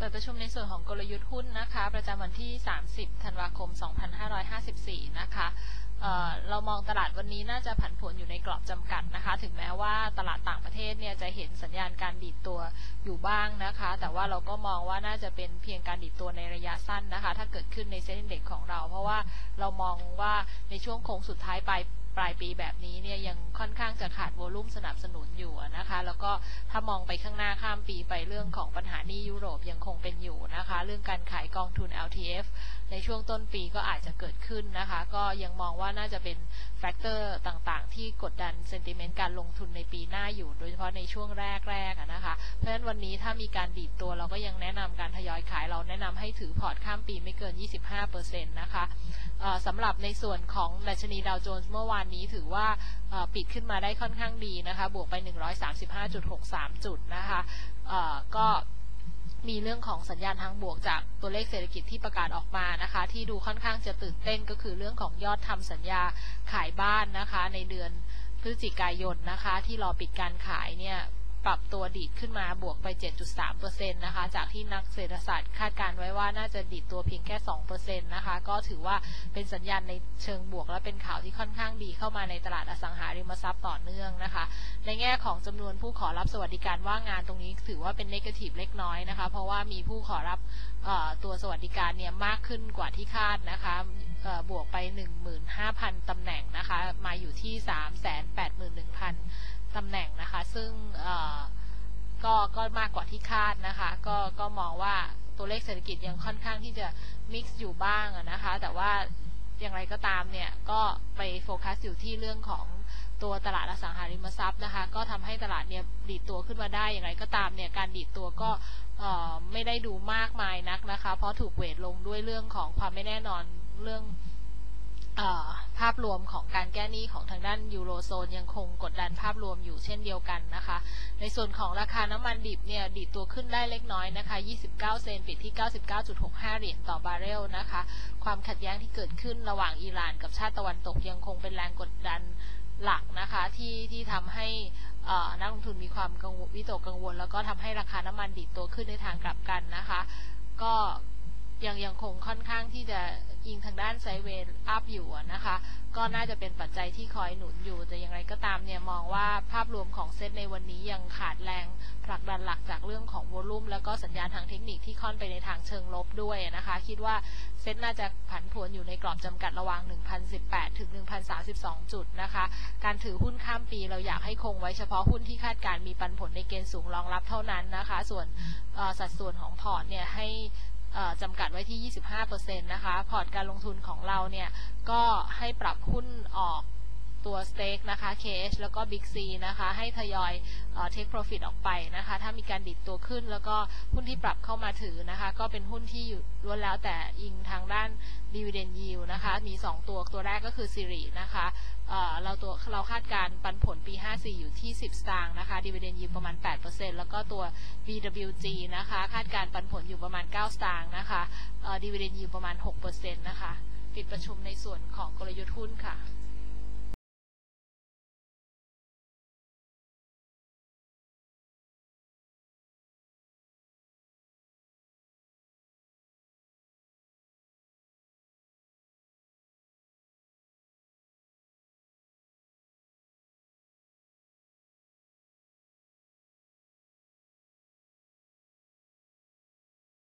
ปิดประชุมในส่วนของกลยุทธ์หุ้นนะคะประจำวันที่ 30 ธันวาคม 2554 นะคะเรามองตลาดวันนี้น่าจะผันผวนอยู่ในกรอบจำกัดนะคะถึงแม้ว่าตลาดต่างประเทศเนี่ยจะเห็นสัญญาณการดีดตัวอยู่บ้างนะคะแต่ว่าเราก็มองว่าน่าจะเป็นเพียงการดีดตัวในระยะสั้นนะคะถ้าเกิดขึ้นในเซ็นดิ้งเด็กของเราเพราะว่าเรามองว่าในช่วงโค้งสุดท้ายปลายปีแบบนี้เนี่ยยังค่อนข้างจะขาดโวลุ่มสนับสนุนอยู่นะคะแล้วก็ถ้ามองไปข้างหน้าข้ามปีไปเรื่องของปัญหาหนี้ยุโรปยังคงเป็นอยู่นะคะเรื่องการขายกองทุน LTF ในช่วงต้นปีก็อาจจะเกิดขึ้นนะคะก็ยังมองว่าน่าจะเป็นแฟกเตอร์ต่างๆที่กดดันเซนติเมนต์การลงทุนในปีหน้าอยู่โดยเฉพาะในช่วงแรกๆนะคะเพราะฉะนั้นวันนี้ถ้ามีการดีดตัวเราก็ยังแนะนำการทยอยขายเราแนะนำให้ถือพอร์ตข้ามปีไม่เกิน 25% นะคะสำหรับในส่วนของดัชนีดาวโจนส์เมื่อวานนี้ถือว่าปิดขึ้นมาได้ค่อนข้างดีนะคะบวกไป 135.63 จุดนะคะก็มีเรื่องของสัญญาณทางบวกจากตัวเลขเศรษฐกิจที่ประกาศออกมานะคะที่ดูค่อนข้างจะตื่นเต้นก็คือเรื่องของยอดทำสัญญาขายบ้านนะคะในเดือนพฤศจิกายนนะคะที่รอปิดการขายเนี่ยปรับตัวดีดขึ้นมาบวกไป 7.3% นะคะจากที่นักเศรษฐศาสตร์คาดการไว้ว่าน่าจะดีดตัวเพียงแค่ 2% นะคะก็ถือว่าเป็นสัญญาณในเชิงบวกและเป็นข่าวที่ค่อนข้างดีเข้ามาในตลาดอสังหาริมทรัพย์ต่อเนื่องนะคะในแง่ของจำนวนผู้ขอรับสวัสดิการว่างงานตรงนี้ถือว่าเป็นเนกาทีฟเล็กน้อยนะคะเพราะว่ามีผู้ขอรับตัวสวัสดิการเนี่ยมากขึ้นกว่าที่คาดนะคะบวกไป 15,000 ตำแหน่งนะคะมาอยู่ที่ 381,000 ตำแหน่งนะคะซึ่งก็มากกว่าที่คาดนะคะก็มองว่าตัวเลขเศรษฐกิจยังค่อนข้างที่จะมิกซ์อยู่บ้างนะคะแต่ว่าอย่างไรก็ตามเนี่ยก็ไปโฟกัสอยู่ที่เรื่องของตัวตลาดอสังหาริมทรัพย์นะคะก็ทำให้ตลาดเนี่ยดีดตัวขึ้นมาได้อย่างไรก็ตามเนี่ยการดีดตัวก็ไม่ได้ดูมากมายนักนะคะเพราะถูกเวทลงด้วยเรื่องของความไม่แน่นอนเรื่องภาพรวมของการแก้หนี้ของทางด้านยูโรโซนยังคงกดดันภาพรวมอยู่เช่นเดียวกันนะคะในส่วนของราคาน้ำมันดิบเนี่ยดีดตัวขึ้นได้เล็กน้อยนะคะ29 เซนต์ปิดที่ 99.65 เหรียญต่อบาร์เรลนะคะความขัดแย้งที่เกิดขึ้นระหว่างอิหร่านกับชาติตะวันตกยังคงเป็นแรงกดดันหลักนะคะที่ทำให้นักลงทุนมีความวิตกกังวลแล้วก็ทำให้ราคาน้ำมันดีดตัวขึ้นในทางกลับกันนะคะก็ยังคงค่อนข้างที่จะอิงทางด้านไซด์เวย์อัพอยู่นะคะก็น่าจะเป็นปัจจัยที่คอยหนุนอยู่แต่อย่างไรก็ตามเนี่ยมองว่าภาพรวมของเซ็ตในวันนี้ยังขาดแรงผลักดันหลักจากเรื่องของโวลุ่มแล้วก็สัญญาณทางเทคนิคที่ค่อนไปในทางเชิงลบด้วยนะคะคิดว่าเซ็ตน่าจะผันผวนอยู่ในกรอบจำกัดระหว่าง 1,018 ถึง 1,032 จุดนะคะการถือหุ้นข้ามปีเราอยากให้คงไว้เฉพาะหุ้นที่คาดการมีปันผลในเกณฑ์สูงรองรับเท่านั้นนะคะส่วนสัดส่วนของพอร์ตเนี่ยให้จำกัดไว้ที่ 25% นะคะพอร์ตการลงทุนของเราเนี่ยก็ให้ปรับหุ้นออกตัวสเต็กนะคะ KH แล้วก็ Big C นะคะให้ทยอยtake profit ออกไปนะคะถ้ามีการดิดตัวขึ้นแล้วก็หุ้นที่ปรับเข้ามาถือนะคะก็เป็นหุ้นที่อยู่ล้วนแล้วแต่อิงทางด้าน dividend yield นะคะมี2ตัวแรกก็คือ Siri นะคะเราคาดการปันผลปี 54 อยู่ที่ 10 สตางค์นะคะ dividend yield ประมาณ 8% แล้วก็ตัว BWG นะคะคาดการปันผลอยู่ประมาณ 9 สตางค์นะคะdividend yield ประมาณ 6% นะคะปิดประชุมในส่วนของกลยุทธ์หุ้นค่ะ